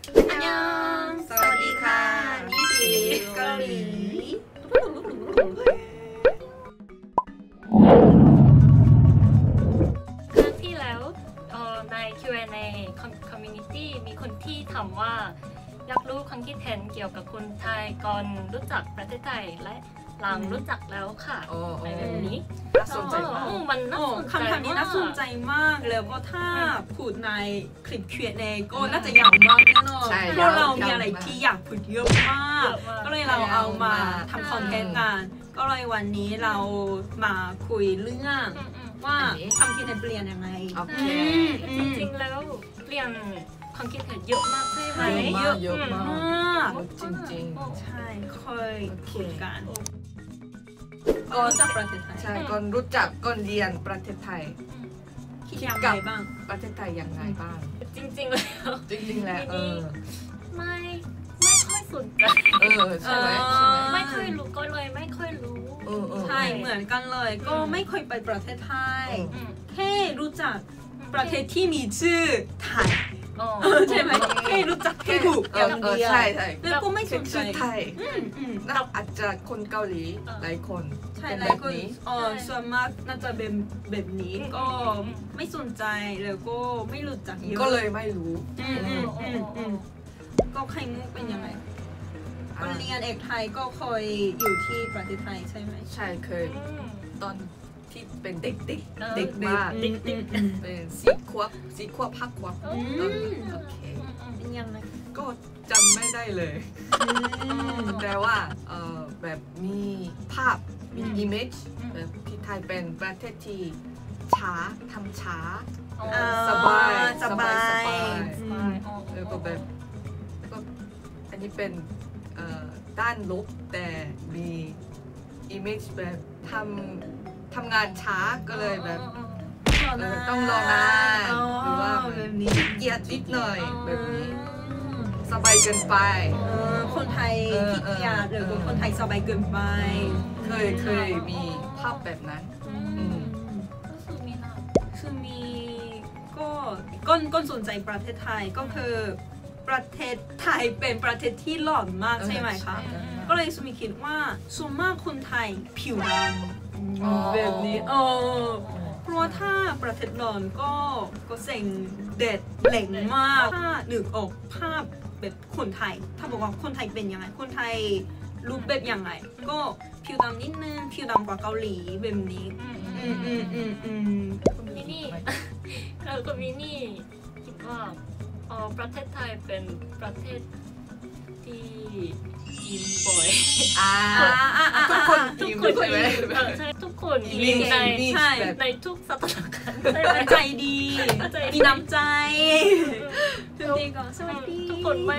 อันยองสวัสดีค่ะนี่คือเกาหลีครั้งที่แล้วใน Q&A Community มีคนที่ถามว่าอยากรู้ความคิดเห็นเกี่ยวกับคนไทยก่อนรู้จักประเทศไทยและหลังรู้จักแล้วค่ะในแบบนี้น่าสนใจมากมันน่าสนใจคำถามนี้น่าสนใจมากแล้วก็ถ้าพูดในคลิป Q&A ก็น่าจะยาวมากแน่นอนเพราะเรามีอะไรที่อยากพูดเยอะมากก็เลยเราเอามาทำคอนเทนต์กันก็เลยวันนี้เรามาคุยเรื่องว่าความคิดเห็นเปลี่ยนยังไงจริงๆแล้วเปลี่ยนความคิดเห็นเยอะมากใช่ไหมเยอะมากจริงๆใช่ค่อยคุยกันก่อนรู้จักประเทศไทยใช่ก่อนรู้จักก่อนเรียนประเทศไทยคิดยังไงบ้างประเทศไทยยังไงบ้างจริงๆแล้วไม่ค่อยสนใจใช่ไหมไม่ค่อยรู้ก็เลยไม่ค่อยรู้ใช่เหมือนกันเลยก็ไม่เคยไปประเทศไทยแค่รู้จักประเทศที่มีชื่อไทยใช่ไหมแค่รู้จักแค่ถูกอย่างเดียวใช่แล้วก็ไม่สนใจไทยอาจจะคนเกาหลีหลายคนใช่หลายคนส่วนมากน่าจะเป็นแบบนี้ก็ไม่สนใจแล้วก็ไม่รู้จักเยอะก็เลยไม่รู้ก็ไข่มุกเป็นยังไงก็เรียนเอกไทยก็เคยอยู่ที่ประเทศไทยใช่ไหมใช่เคยตอนที่เป็นเด็กมากเป็น4 ขวบ 5 ขวบโอเคเป็นยังไงก็จำไม่ได้เลยแต่ว่าแบบมีภาพมี image แบบที่ไทยเป็นประเทศที่ช้าทำช้าสบายแล้วก็แบบก็อันนี้เป็นด้านลบแต่มี image แบบทำงานช้าก็เลยแบบต้องรอนานหรือว่าแบบนี้เกียดนิดหน่อยแบบนี้สบายเกินไปคนไทยขี้เกียจหรือคนไทยสบายเกินไปเคยมีภาพแบบนั้นคือมีก็สนใจประเทศไทยก็คือประเทศไทยเป็นประเทศที่หล่อมากใช่ไหมคะก็เลยสุมิคิดว่าส่วนมากคนไทยผิวดำแบบนี้เพราะว่าถ้าประเทศร้อนก็เสียงเด็ดเหล่งมากถ้านึกออกภาพแบบคนไทยถ้าบอกว่าคนไทยเป็นยังไงคนไทยรูปแบบยังไงก็ผิวดำนิดนึงผิวดำกว่าเกาหลีแบบนี้มินี่เราก็มินี่คิดว่าประเทศไทยเป็นประเทศที่ยิ้มบ่อยทุกคนยิ้มใช่ไหมใช่ทุกคนยิ้มในทุกสถานการณ์ใจดีมีน้ำใจทุกคนไม่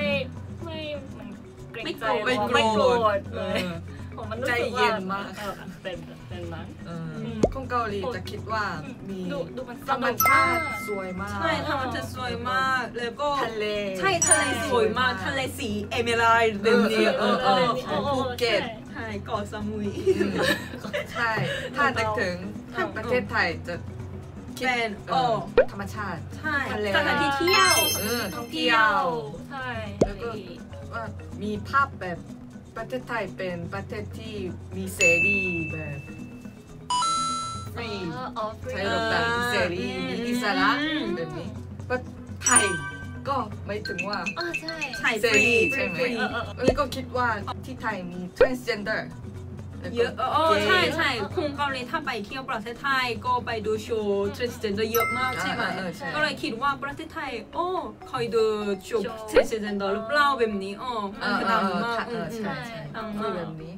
โกรธเลยมันรู้สึกว่าเป็นนั้นคนเกาหลีจะคิดว่ามีธรรมชาติสวยมากใช่ธรรมชาติสวยมากแล้วก็ทะเลใช่ทะเลสวยมากทะเลสีเอเมอรัลด์แบบนี้ภูเก็ตใช่เกาะสมุยใช่ถ้านึกถึงประเทศไทยจะเป็นธรรมชาติใช่สถานที่เที่ยวท่องเที่ยวใช่แล้วก็ว่ามีภาพแบบประเทศไทยเป็นประเทศที่มีเสรีแบบฟรีใช้แบบเสรีมีอิสระแบบนี้ก็ไทยก็ไม่ถึงว่าเสรีใช่ไหมแล้วก็คิดว่าที่ไทยมี transgender เยอะใช่คุณเกาหลีถ้าไปเที่ยวประเทศไทยก็ไปดูโชว์ transgender เยอะมากใช่ไหมก็เลยคิดว่าประเทศไทยเคยดูโชว์ transgender หรือเปล่าแบบนี้มันคือดังมากใช่คือแบบนี้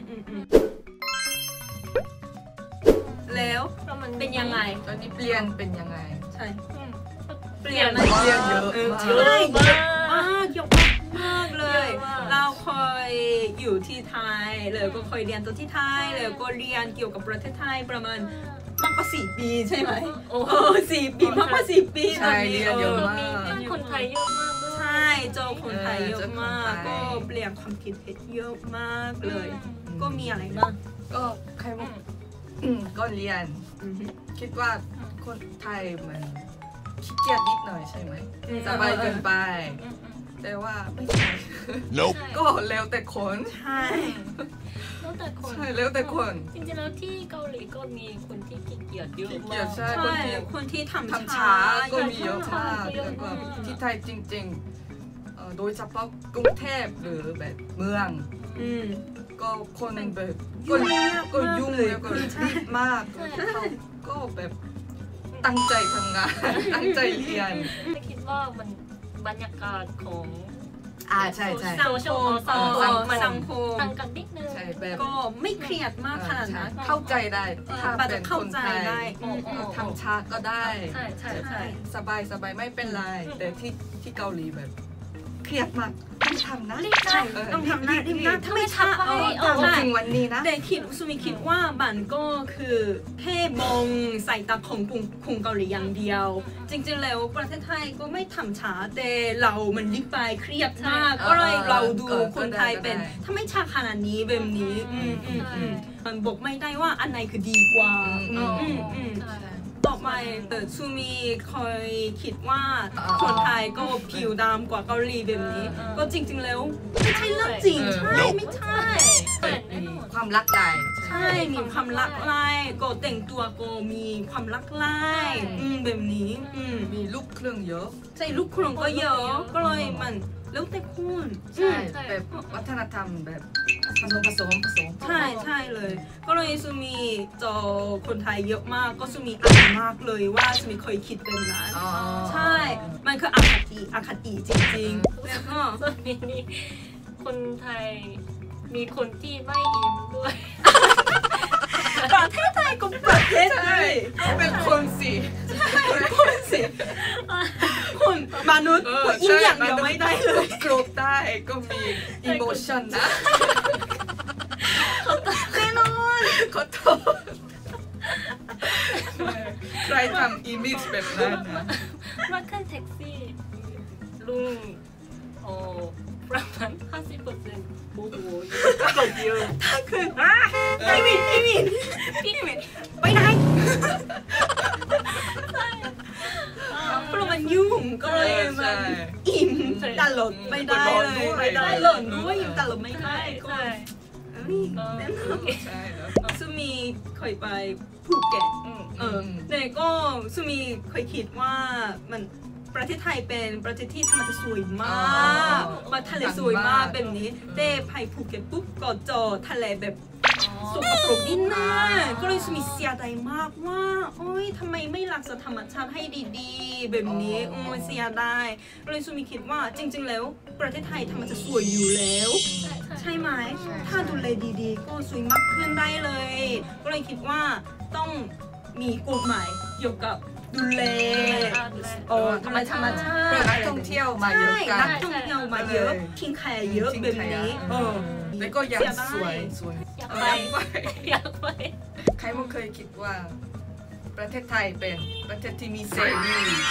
แล้วเป็นยังไงตอนนี้เปลี่ยนเป็นยังไงใช่เปลี่ยนเยอะใช่เยอะมากเลยเราเคยอยู่ที่ไทยแล้วก็เคยเรียนตัวที่ไทยแล้วก็เรียนเกี่ยวกับประเทศไทยประมาณมากกว่า4 ปีใช่ไหม4 ปีมากกว่า4 ปีใช่เรียนเยอะมากคนไทยเยอะมากใช่เจอคนไทยเยอะมากก็เปลี่ยนความคิดเห็นเยอะมากเลยก็มีอะไรบ้างก็ใครบอกก็เรียนคิดว่าคนไทยมันขี้เกียจนิดหน่อยใช่ไหมสบายเกินไปแต่ว่าไม่ใช่ Nope ก็แล้วแต่คนใช่แล้วแต่คนใช่แล้วแต่คนจริงๆแล้วที่เกาหลีก็มีคนที่ขี้เกียจเยอะขี้เกีมายจกใช่ใช่คนที่ทำทำช้าก็มีเยอะมากเยอะแล้วก็มากที่ไทยจริงๆโดยเฉพาะกรุงเทพหรือแบบเมืองอืมก็คนแบบยุ่งยากก็ยุ่งมากเลยแล้วก็รีบมากเขาก็แบบตั้งใจทำงาน ตั้งใจเรียนไม่คิดว่ามันบรรยากาศของใช่ใช่สังคมสังคมสังคมต่างกันนิดนึงใช่แบบก็ไม่เครียดมากขนาดนั้นเข้าใจได้ถ้าแต่เป็นเข้าคนใจไทยได้ทำช้าก็ได้ใช่ใช่ใช่สบายสบายไม่เป็นไร แต่ที่เกาหลีแบบเครียดมากต้องทำนะใช่ต้องทำหน้ารีบนะถ้าไม่ช้าต้องจริงวันนี้นะแต่สุมิคิดว่าบันก็คือแค่มองสายตาของกรุงเกาหลีอย่างเดียว จริงๆแล้วประเทศไทยก็ไม่ทำช้าแต่เรามันรีบไปเครียดมากก็เลยเราดูคนไทยเป็นถ้าไม่ช้าขนาดนี้แบบนี้มันบอกไม่ได้ว่าอันไหนคือดีกว่า ต่อไปซูมีเคยคิดว่าคนไทยก็ผิวดำกว่าเกาหลีแบบนี้ ก็จริงๆแล้วไม่ใช่เรื่องจริงใช่ไม่ใช่มีความรักหลายใช่มีความรักไล่ก็แต่งตัวก็มีความรักไล่แบบนี้มีลูกเครื่องเยอะใช่ลูกครึ่งก็เยอะก็เลยมันแล้วแต่คุณใช่แบบวัฒนธรรมแบบผสมใช่ใช่เลย ก็เลยซูมีเจอคนไทยเยอะมากก็ซูมีอ่านมากเลยว่าซูมีเคยคิดเป็นนั้นใช่ มันคืออคติจริงๆแล้วก็ส่วนนี้นี่คนไทยมีคนที่ไม่อินด้วยประเทศไทยก็ประเทศไทยเป็นคนสิคนสิคนมนุษย์ก็อินอย่างเดียวไม่ได้เลยโกรธได้ก็มีอิโมชันนะแน่นอนขอโทษใครทำอิมเมจแบบนั้นนะมาขึ้นแท็กซี่ลุงประมาณ 50% โมโหเยอะถ้าคือพี่มินไปไหนเพราะมันยุ่งก็เลยมันอิ่มตลอดไม่ได้เลยไม่ได้หล่นด้วยอิ่มตลอดไม่ได้ก็แน่นอนใช่แล้วซูมีเคยไปภูเก็ตแต่ก็ซูมีเคยคิดว่ามันประเทศไทยเป็นประเทศที่ธรรมชาติสวยมากมาทะเลสวยมากแบบนี้แต่ไปภูเก็ตปุ๊บก็เจอทะเลแบบสกปรกนิดนึงก็เลยมีเสียดายมากว่าโอ๊ยทำไมไม่รักษาธรรมชาติให้ดีๆแบบนี้เสียดายก็เลยซูมีคิดว่าจริงๆแล้วประเทศไทยธรรมชาติสวยอยู่แล้วใช่ไหมถ้าดูแลดีๆก็สวยมากขึ้นได้เลยก็เลยคิดว่าต้องมีกฎหมายเกี่ยวกับดูแลธรรมชาติเพื่อนักท่องเที่ยวมาเยอะกันนักท่องเที่ยวมาเยอะทิ้งขยะเยอะแบบนี้แล้วก็อยากสวยอยากไปใครไม่เคยคิดว่าประเทศไทยเป็นประเทศที่มีเสรี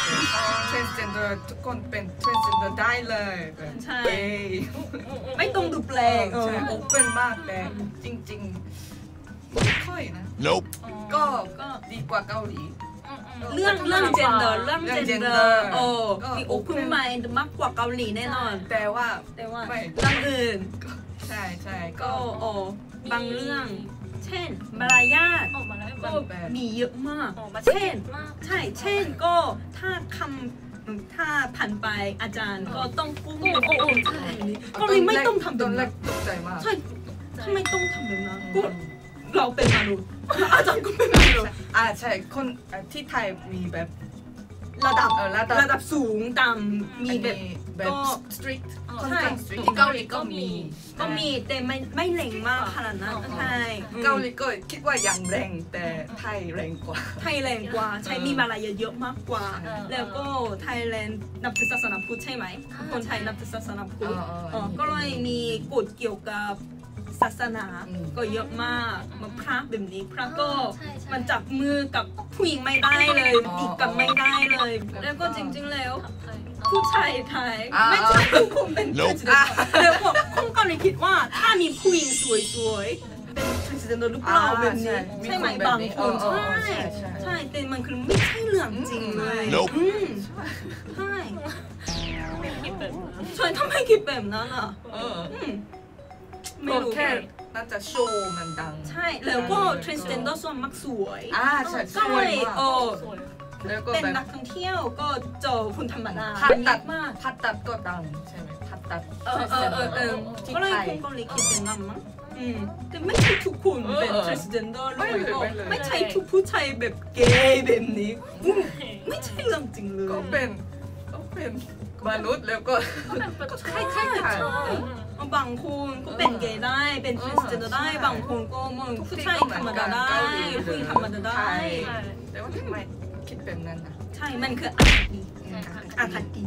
transgender ทุกคนเป็น transgender ได้เลยแบบไม่ต้องดูแปลกใช่โอเปนมากแต่จริงๆไม่ค่อยนะ Nope ก็ดีกว่าเกาหลีเรื่อง gender มี open mind มากกว่าเกาหลีแน่นอนแต่ว่าเรื่องอื่นใช่ก็บางเรื่องเช่นมารยาทก็มีเยอะมากเช่นเช่นก็ถ้าผ่านไปอาจารย์ก็ต้องกู้ก็เลยไม่ต้องทำแบบนั้นตกใจมากใช่ทำไมต้องทำแบบนั้นก็เราเป็นมนุษย์อาจารย์ก็เป็นมนุษย์ใช่คนที่ไทยมีแบบระดับสูงต่ำมีแบบ strict ใช่ที่เกาหลีก็มีแต่ไม่แรงมากขนาดนั้นใช่เกาหลีก็คิดว่ายังแรงแต่ไทยแรงกว่าใช่มีมารยาทเยอะมากกว่าแล้วก็ไทยแลนด์นับถือศาสนาพุทธใช่ไหมคนไทยนับถือศาสนาพุทธก็เลยมีกฎเกี่ยวกับศาสนาก็เยอะมากมาพระแบบนี้พระก็มันจับมือกับผู้หญิงไม่ได้เลยตีกันไม่ได้เลยแล้วก็จริงๆแล้วผู้ชายไทยไม่ใช่ทุกคนเป็นผู้ชายแล้วก็คนเกาหลีคิดว่าถ้ามีผู้หญิงสวยๆเป็นทรานสเจนเดอร์หรือเปล่าแบบนี้ใช่ไหมบางคนใช่แต่มันคือไม่ใช่เรื่องจริงเลยใช่แบบนั้นใช่ทำไมคิดแบบนั้นอ่ะเออไม่รู้แค่น่าจะโชว์มันดังใช่แล้วก็ transgender ส่วนมากสวยใช่สก็วเลย ยมากสวยแล้วก็เป็นแบบนักท่องเที่ยวก็เจอคนธรรมดาพัดตัดมากพัดตัดก็ดังใช่ไหมพัดตัด ที่ก็เลยไทยคนเกาหลีคิดเป็นนั้นมั้งแต่ไม่ใช่ทุกคนเป็น transgender ไม่เลยเลยก็ไม่เลยไม่ใช่ทุกผู้ชายแบบเกย์แบบนี้ไม่ใช่เรื่องจริงเลยก็เป็นมนุษย์แล้วก็ก็คล้ายๆกันบางคนก็เป็นเกย์ได้เป็น transgender ได้บางคนก็มึงผู้ชายธรรมดาได้ผู้หญิงธรรมดาได้แต่ว่าทำไมคิดแบบนั้นนะใช่มันคืออคติ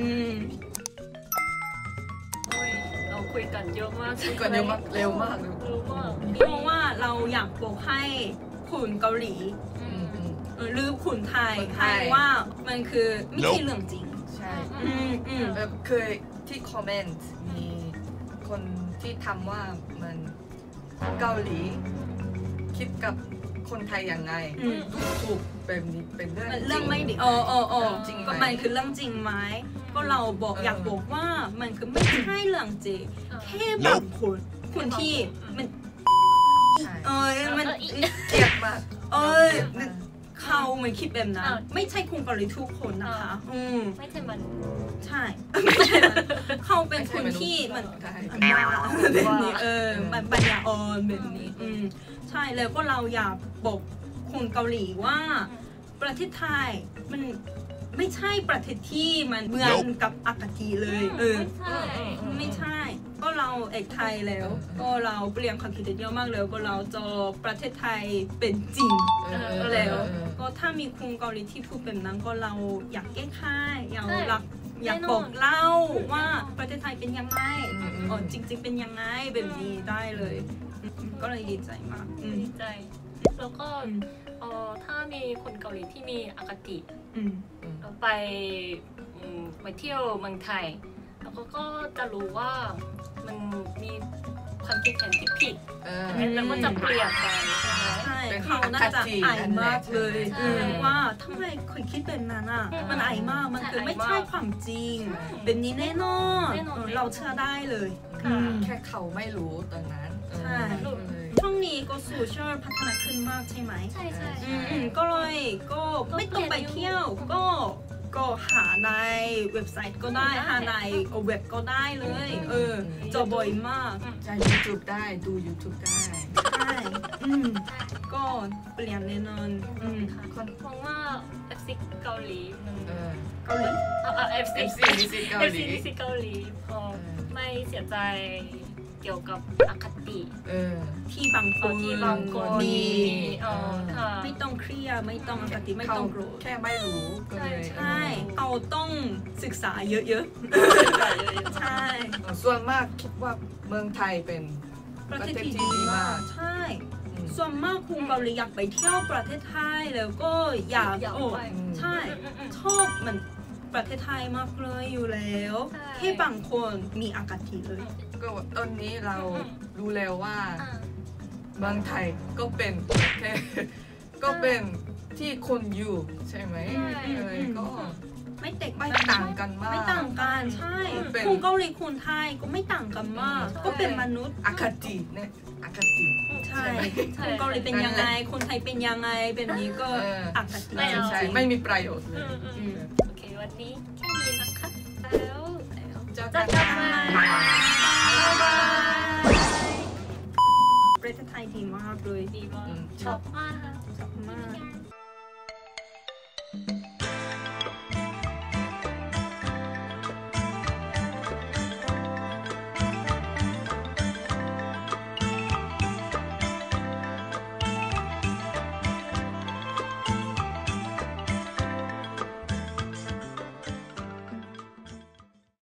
เราคุยกันเยอะมากก็เร็วมากเร็วมากเพราะว่าเราอยากบอกให้คนเกาหลีหรือคนไทยให้ว่ามันคือไม่ใช่เรื่องจริงใช่ เคยที่คอมเมนต์มีคนที่ทำว่ามันเกาหลีคิดกับคนไทยยังไงดูถูกแบบนี้เป็นเรื่องไม่ดีจริงไหมก็มันคือเรื่องจริงไหมก็เราบอกอยากบอกว่ามันคือไม่ใช่เรื่องจริงแค่บางคนที่มันมันเกลียดมากเขาไม่คิดแบบนั้นไม่ใช่คนเกาหลีทุกคนนะคะไม่ใช่มันใช่ไม่ใช่เขาเป็นคนที่มันแบบนี้มันปัญญาอ่อนแบบนี้ใช่แล้วก็เราอยากบอกคนเกาหลีว่าประเทศไทยมันไม่ใช่ประเทศที่มันเหมือนกับอคติเลยไม่ใช่ก็เราเอกไทยแล้วก็เราเปลี่ยนความคิดเยอะมากแล้วก็เราจะประเทศไทยเป็นจริงแล้วก็ถ้ามีคนเกาหลีที่พูดแบบนั้นก็เราอยากแก้ไขอยากบอกเล่าว่าประเทศไทยเป็นยังไงจริงๆเป็นยังไงแบบนี้ได้เลยก็เลยดีใจมากดีใจแล้วก็ถ้ามีคนเกาหลีที่มีอคติไปเที่ยวเมืองไทยแล้วก็จะรู้ว่ามันมีความคิดเห็นที่ผิดแล้วก็จะเปลี่ยนไปใช่เขาน่าจะอายมากเลยว่าทำไมเคยคิดแบบนั้นอ่ะมันอายมากมันคือไม่ใช่ความจริงเป็นนี้แน่นอนเราเชื่อได้เลยแค่เขาไม่รู้ตอนนั้นใช่ช่วงนี้ก็โซเชียลพัฒนาขึ้นมากใช่ไหมใช่ใช่ก็เลยก็ไม่ต้องไปเที่ยวก็หาในเว็บไซต์ก็ได้หาในเว็บก็ได้เลยจะบ่อยมากจะ YouTube ได้ดู YouTube ได้ใช่ก็เปลี่ยนแน่นอนคนมองว่า FC เกาหลีเกาหลี FC เกาหลีพอไม่เสียใจเกี่ยวกับอคติที่บางคนมีไม่ต้องเครียดไม่ต้องอคติไม่ต้องโกรธแค่ไม่รู้ใช่เอาต้องศึกษาเยอะๆใช่ส่วนมากคิดว่าเมืองไทยเป็นประเทศที่ดีมากใช่ส่วนมากคุณเกาหลีอยากไปเที่ยวประเทศไทยแล้วก็อยากใช่ชอบมันประเทศไทยมากเลยอยู่แล้วแค่บางคนมีอคติเลยก็ตอนนี้เรารู้แล้วว่าเมืองไทยก็เป็นแค่ก็เป็นที่คนอยู่ใช่ไหมก็ไม่ต่างกันมากไม่ต่างกันใช่คนเกาหลีคนไทยก็ไม่ต่างกันมากก็เป็นมนุษย์อคติเนี่ยอคติใช่คนเกาหลีเป็นยังไงคนไทยเป็นยังไงเป็นนี้ก็อคติใช่ไม่มีประโยชน์เลยโอเควันนี้แค่นี้นะคะแล้วจะกลับมาประเทศไทยดีมากเลยดีมากชอบมาก